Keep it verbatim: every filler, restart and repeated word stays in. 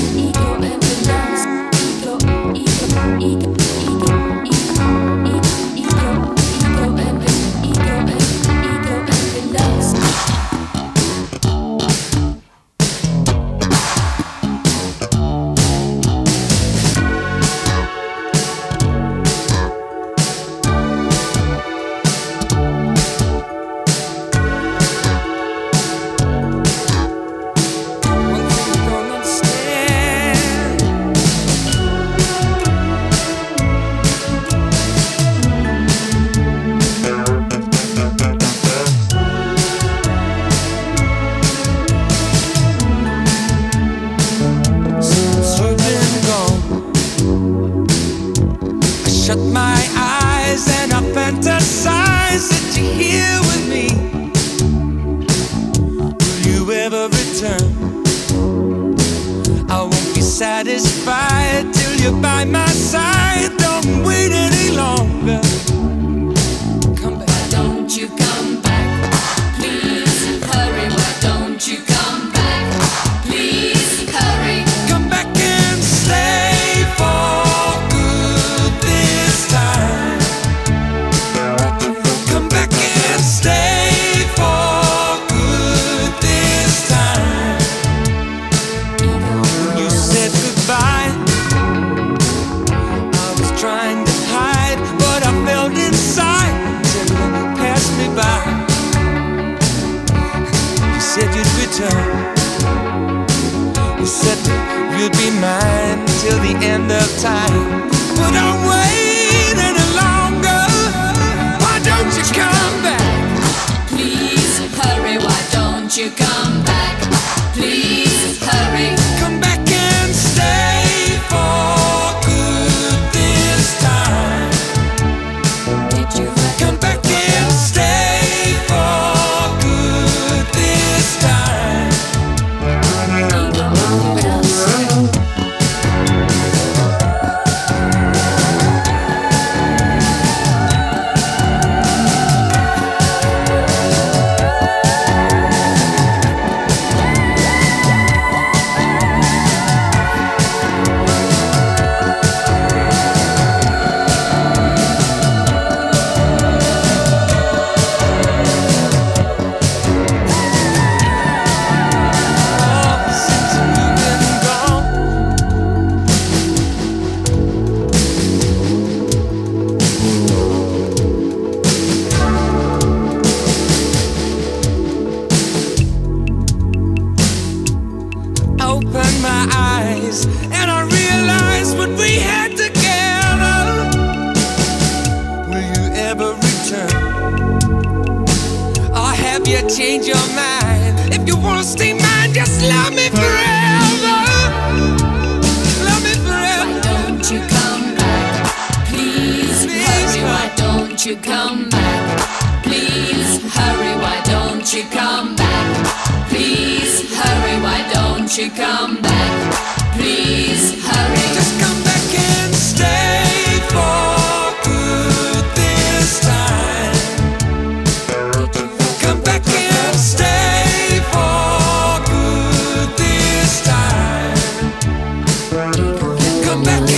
Shut my eyes and I fantasize that you're here with me. Will you ever return? I won't be satisfied till you're by my side. Don't wait any longer. Come back. Why don't you come back? Please hurry. Why don't you come back? Please hurry. Come back and stay for you said that you'd be mine till the end of time. But don't wait any longer. Why don't you come back? Please hurry. Why don't you come back? Please hurry. Come back and stay for good this time. Did you come back and stay for good this time? Open my eyes and I realize what we had together. Will you ever return? Or have you changed your mind? If you wanna stay mine, just love me forever. Love me forever. Why don't you come back? Please, Please hurry. Come. Why don't you come back? Please hurry. Why don't you come back? Please hurry. Why don't you come back? Please hurry. Just come back and stay for good this time. Come back and stay for good this time. Come back